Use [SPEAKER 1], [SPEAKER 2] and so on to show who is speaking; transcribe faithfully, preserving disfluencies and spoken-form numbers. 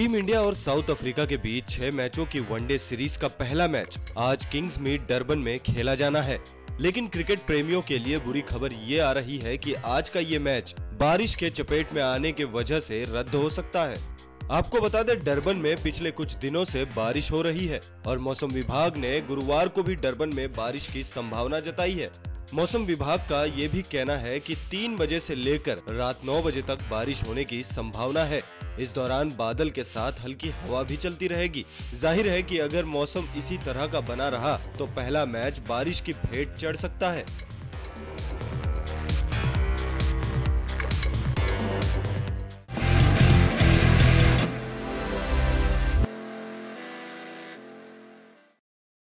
[SPEAKER 1] Team India और South Africa के बीच छह मैचों की वनडे सीरीज का पहला मैच आज किंग्स मीट डरबन में खेला जाना है। लेकिन क्रिकेट प्रेमियों के लिए बुरी खबर ये आ रही है कि आज का ये मैच बारिश के चपेट में आने की वजह से रद्द हो सकता है। आपको बता दें, डरबन में पिछले कुछ दिनों से बारिश हो रही है और मौसम विभाग ने गुरुवार को भी डरबन में बारिश की संभावना जताई है। मौसम विभाग का ये भी कहना है कि तीन बजे से लेकर रात नौ बजे तक बारिश होने की संभावना है। इस दौरान बादल के साथ हल्की हवा भी चलती रहेगी। जाहिर है कि अगर मौसम इसी तरह का बना रहा तो पहला मैच बारिश की भेंट चढ़ सकता है।